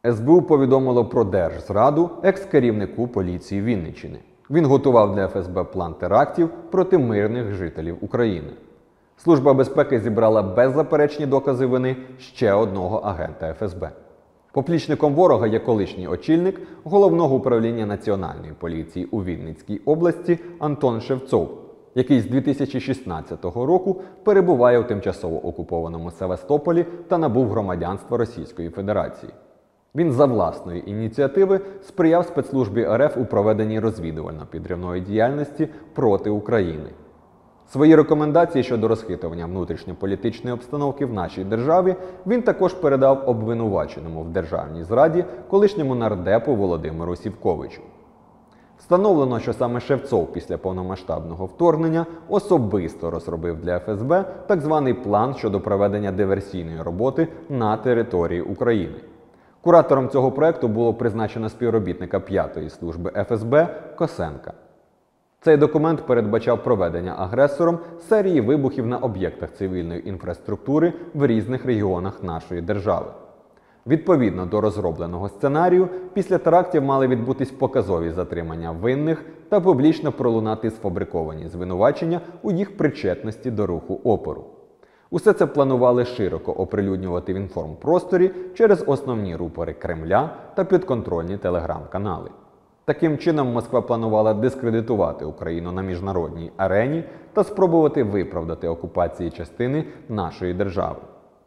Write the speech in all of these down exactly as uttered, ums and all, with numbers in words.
ес бе у повідомило про держзраду екс-керівнику поліції Вінниччини. Він готував для еф ес бе план терактів проти мирних жителів України. Служба безпеки зібрала беззаперечні докази вини ще одного агента еф ес бе. Поплічником ворога є колишній очільник Головного управління Національної поліції у Вінницькій області Антон Шевцов, який з дві тисячі шістнадцятого року перебуває у тимчасово окупованому Севастополі та набув громадянства Російської Федерації. Він за власної ініціативи сприяв спецслужбі ер еф у проведенні розвідувально-підривної діяльності проти України. Свої рекомендації щодо розхитування внутрішньополітичної обстановки в нашій державі він також передав обвинуваченому в державній зраді колишньому нардепу Володимиру Сівковичу. Встановлено, що саме Шевцов після повномасштабного вторгнення особисто розробив для еф ес бе так званий план щодо проведення диверсійної роботи на території України. Куратором цього проекту було призначено співробітника п'ятої служби еф ес бе Косенка. Цей документ передбачав проведення агресором серії вибухів на об'єктах цивільної інфраструктури в різних регіонах нашої держави. Відповідно до розробленого сценарію, після терактів мали відбутись показові затримання винних та публічно пролунати сфабриковані звинувачення у їх причетності до руху опору. Усе це планували широко оприлюднювати в інформпросторі через основні рупори Кремля та підконтрольні телеграм-канали. Таким чином, Москва планувала дискредитувати Україну на міжнародній арені та спробувати виправдати окупації частини нашої держави.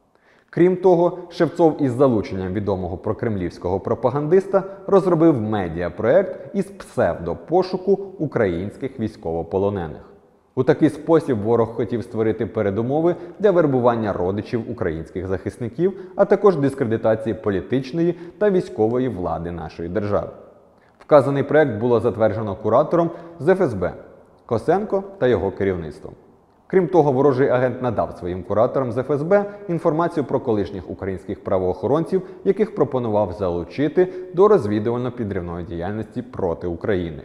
Крім того, Шевцов із залученням відомого прокремлівського пропагандиста розробив медіапроект із псевдопошуку українських військовополонених. У такий спосіб ворог хотів створити передумови для вербування родичів українських захисників, а також дискредитації політичної та військової влади нашої держави. Вказаний проект було затверджено куратором з еф ес бе Косенко та його керівництвом. Крім того, ворожий агент надав своїм кураторам з еф ес бе інформацію про колишніх українських правоохоронців, яких пропонував залучити до розвідувально-підривної діяльності проти України.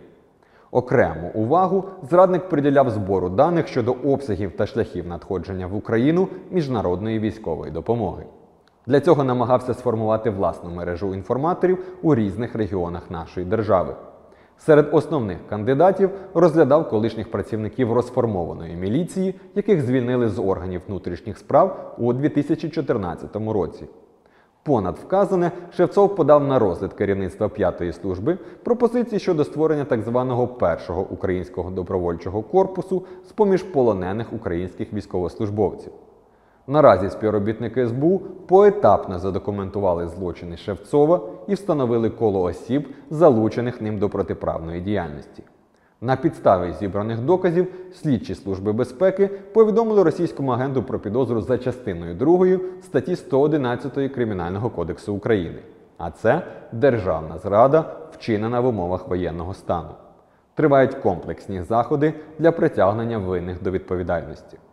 Окрему увагу зрадник приділяв збору даних щодо обсягів та шляхів надходження в Україну міжнародної військової допомоги. Для цього намагався сформувати власну мережу інформаторів у різних регіонах нашої держави. Серед основних кандидатів розглядав колишніх працівників розформованої міліції, яких звільнили з органів внутрішніх справ у дві тисячі чотирнадцятому році. Понад вказане, Шевцов подав на розгляд керівництва п'ятої служби пропозиції щодо створення так званого першого українського добровольчого корпусу з-поміж полонених українських військовослужбовців. Наразі співробітники ес бе у поетапно задокументували злочини Шевцова і встановили коло осіб, залучених ним до протиправної діяльності. На підставі зібраних доказів слідчі служби безпеки повідомили російському агенту про підозру за частиною другою статті сто одинадцять Кримінального кодексу України. А це державна зрада, вчинена в умовах воєнного стану. Тривають комплексні заходи для притягнення винних до відповідальності.